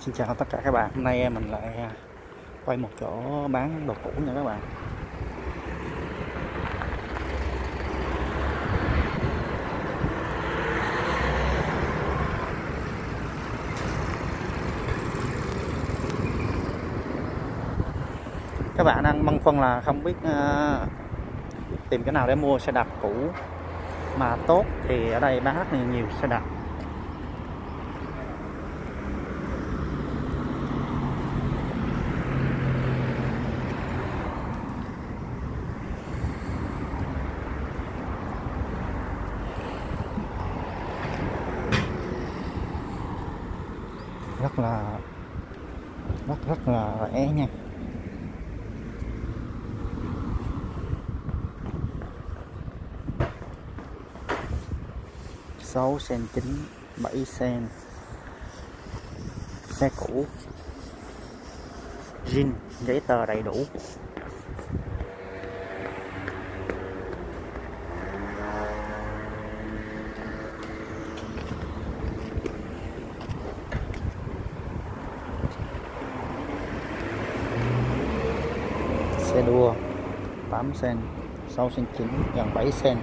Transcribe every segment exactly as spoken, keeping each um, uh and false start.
Xin chào tất cả các bạn, hôm nay mình lại quay một chỗ bán đồ cũ nha các bạn. Các bạn đang băn khoăn là không biết uh, tìm cái nào để mua xe đạp cũ mà tốt thì ở đây bán rất là nhiều xe đạp. Rất là rất rất là rẻ nha. Sáu sen chín, bảy sen, xe cũ, zin, giấy tờ đầy đủ. Xe đua tám sen, sáu sen chín, gần bảy sen.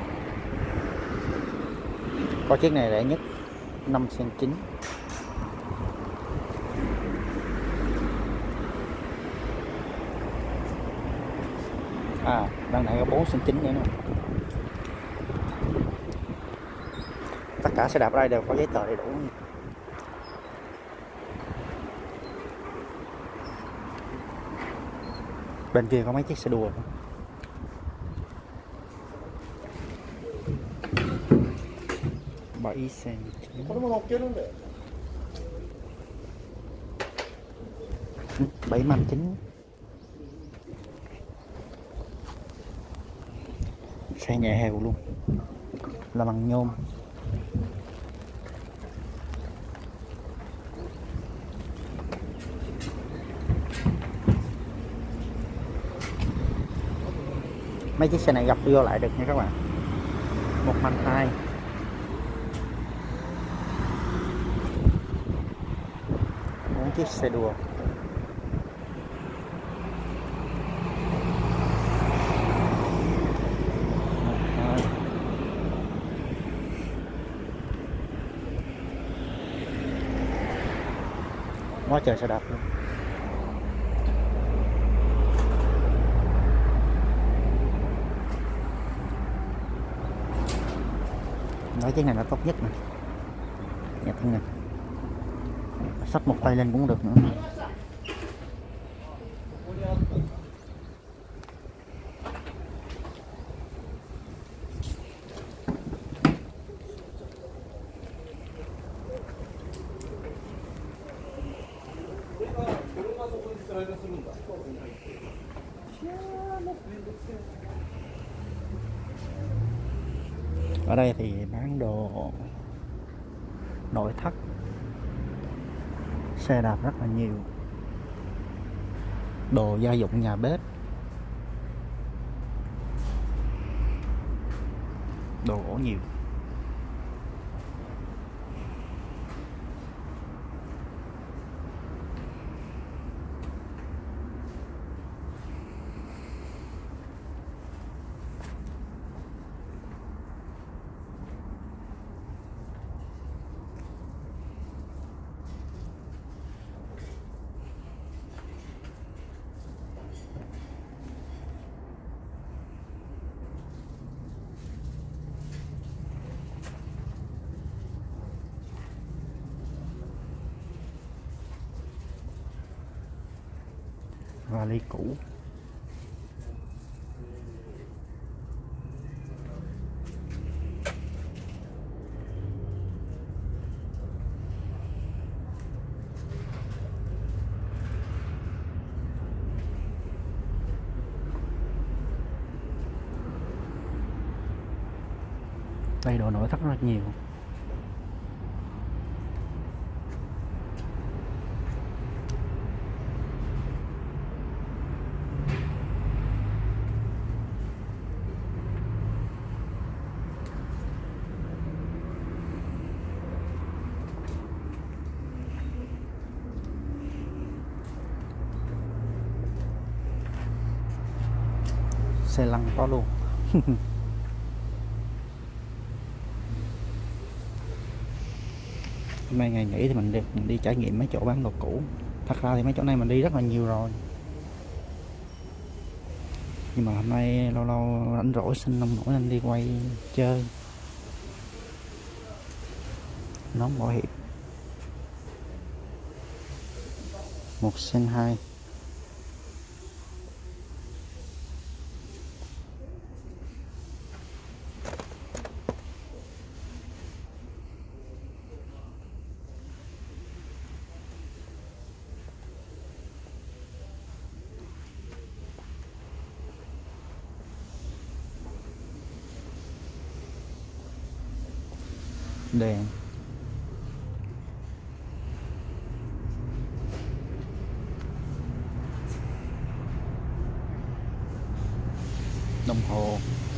Có chiếc này rẻ nhất năm sen chín. À, đằng này có bốn sen chín nữa nè. Tất cả xe đạp ở đây đều có giấy tờ đầy đủ. Bên kia có mấy chiếc xe đua. bảy sen chín. bảy mươi chín. Xe nhẹ heo luôn, là bằng nhôm. Mấy chiếc xe này gặp vô lại được nha các bạn. Một man hai. Bốn chiếc xe đua. Quá trời xe đạp luôn. Nói chiếc này là tốt nhất nè. Nhà thân nè. Xách một tay lên cũng được nữa. Ở đây thì bán đồ nội thất, xe đạp rất là nhiều, đồ gia dụng nhà bếp, đồ gỗ nhiều. Vali cũ. Đây đồ nội thất rất nhiều. xe lăn có luôn. Hôm nay ngày nghỉ thì mình đi, mình đi trải nghiệm mấy chỗ bán đồ cũ. Thật ra thì mấy chỗ này mình đi rất là nhiều rồi, nhưng mà hôm nay lâu lâu rảnh rỗi xin nông nổi nên đi quay chơi. Nón bảo hiểm một sen hai. Đèn đồng hồ,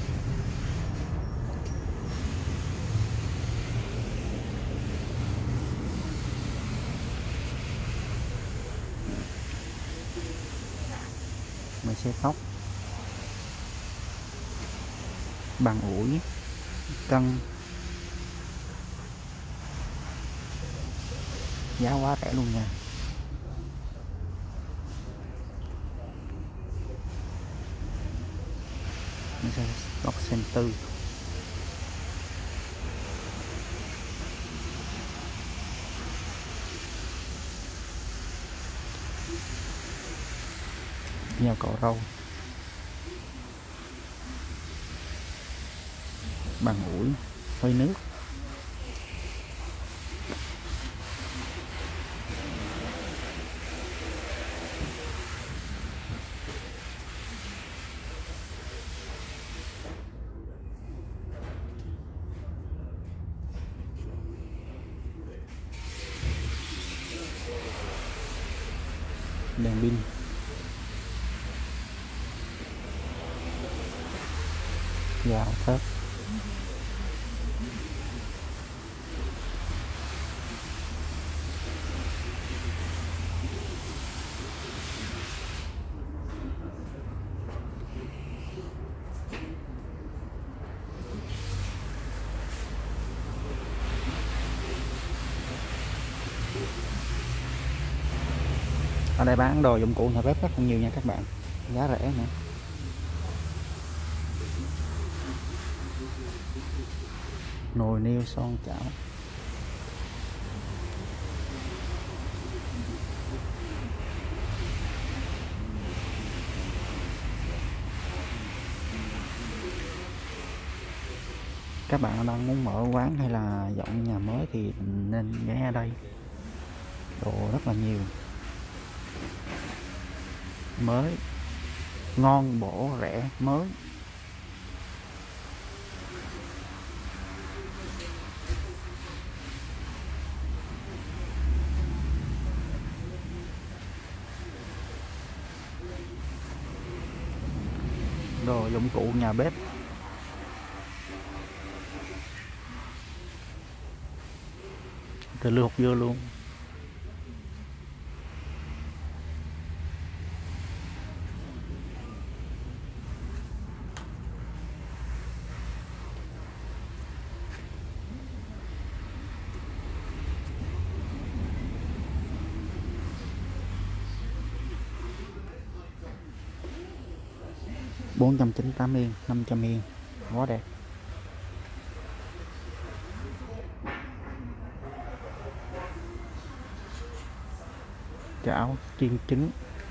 máy xe tóc, bàn ủi, cân. Giá quá rẻ luôn nha. Máy xe tóc center. Dao cạo râu, bàn ủi, hơi nước. Đèn pin, gạo thớt, ở đây bán đồ dụng cụ nhà bếp rất là nhiều nha các bạn, giá rẻ nữa. Nồi niêu son chảo, các bạn đang muốn mở quán hay là dọn nhà mới thì nên ghé ở đây, đồ rất là nhiều, mới, ngon, bổ, rẻ, mới. Đồ dụng cụ nhà bếp. Rồi lượt vô luôn. bốn trăm chín mươi tám yên, năm trăm yên, quá đẹp. Chảo chiên trứng,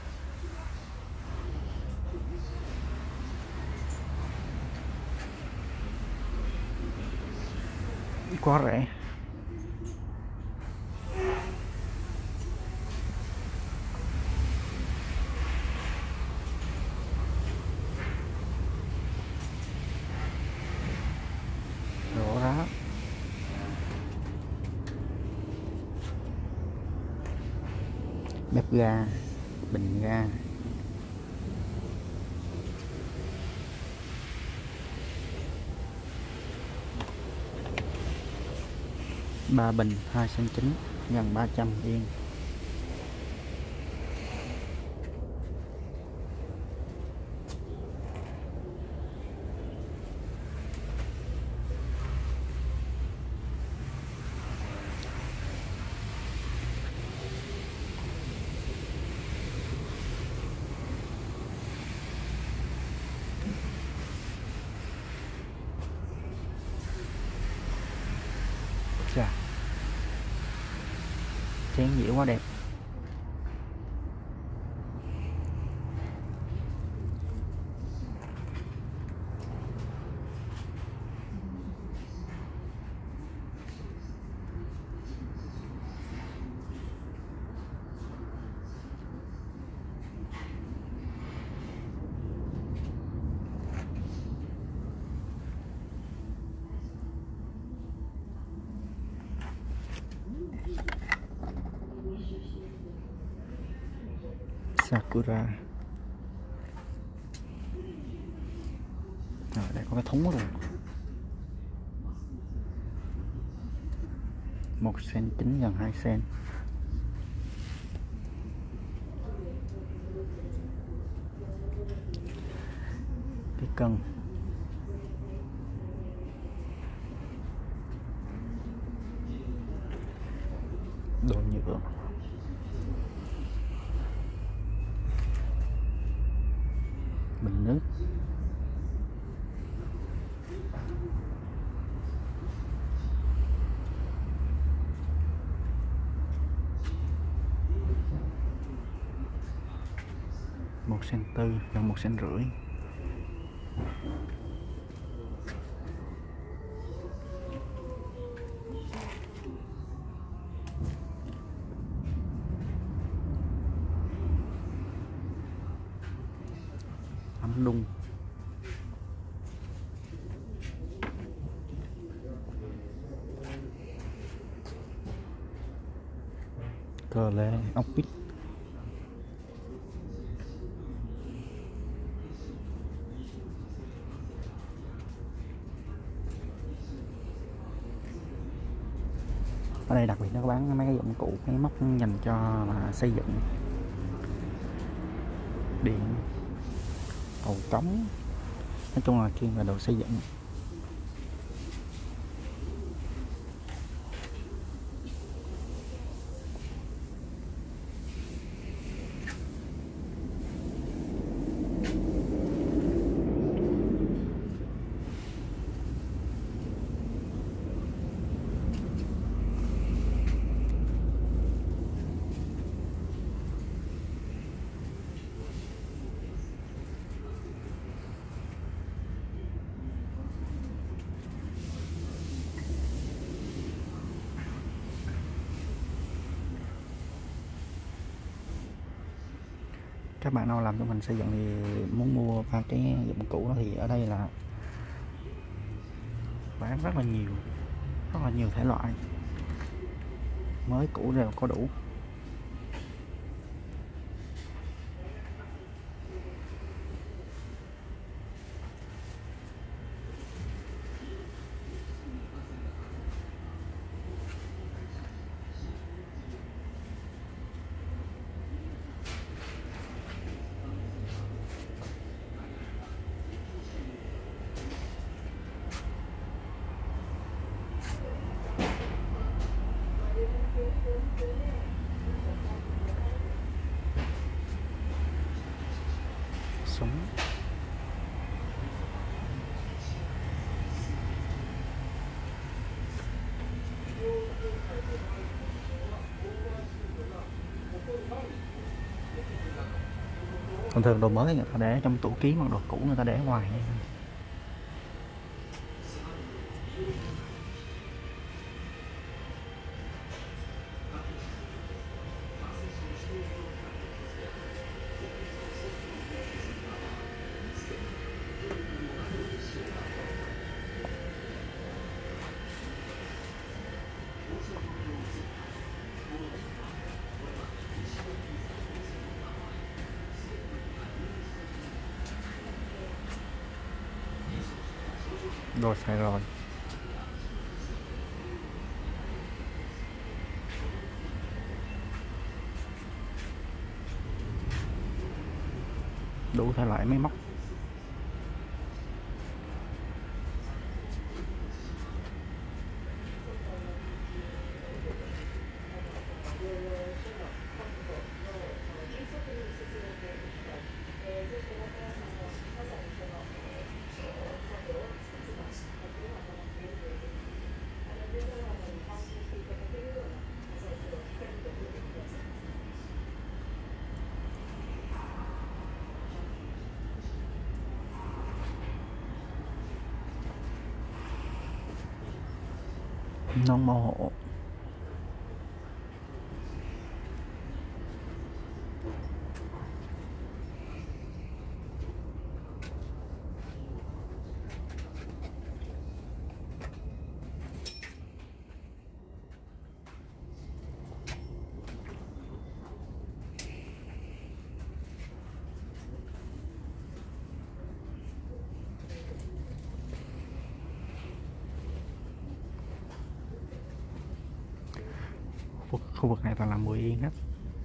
quá rẻ. Đổ rá, bếp ga, bình ga, ba bình hai xăng chín, gần ba trăm yên. Chà, chén dĩa quá đẹp. Sakura. Rồi đây có cái thúng luôn. Một sen chín gần hai sen. Cái cân. Đồ nhựa. Bình nước. Một sen tư gần một sen rưỡi. Ấm đun. Cờ lê ốc vít. Ở đây đặc biệt nó bán mấy cái dụng cụ máy móc dành cho là xây dựng, điện, cầu cống, nói chung là chuyên về đồ xây dựng. Các bạn nào làm cho mình xây dựng thì muốn mua ba cái dụng cụ đó thì ở đây là bán rất là nhiều, rất là nhiều thể loại, mới cũ đều có đủ. Súng. Thường thường đồ mới người ta để trong tủ ký, mà đồ cũ người ta để ngoài. Đồ xài rồi. Đủ thể loại máy móc. non màu hộ. Khu vực này toàn là mùi yên hết.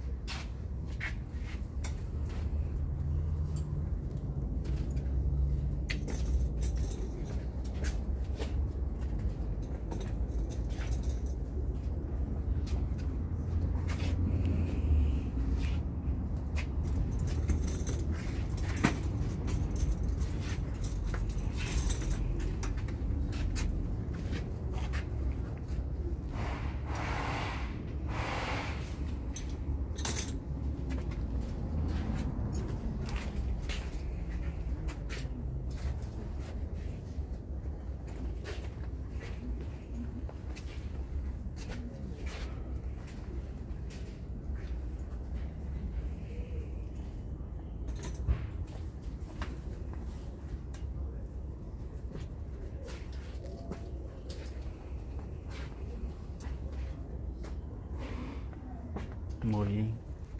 Mùi yên.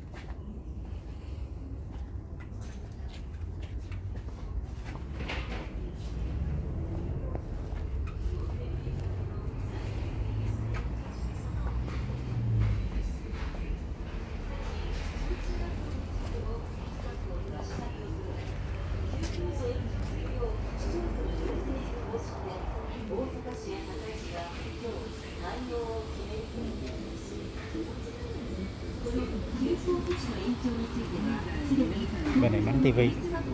Bên này bán tivi.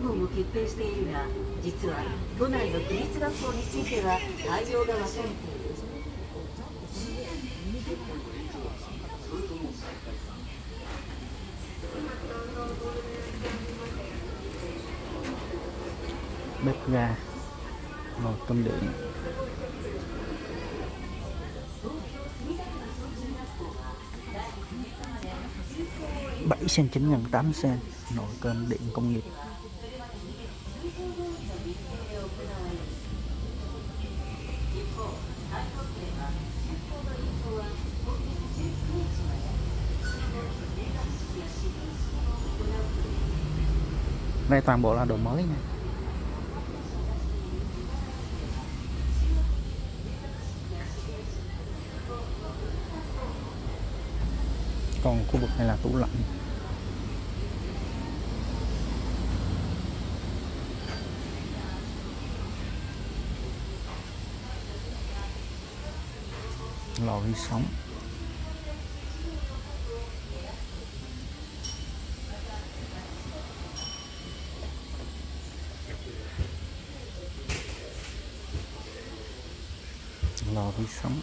Bếp ga, nồi cơm điện. bảy sen chín nhân tám sen, nồi cơm điện công nghiệp. Đây toàn bộ là đồ mới nha. Còn khu vực này là tủ lạnh. Lò vi sóng. Lò vi sóng.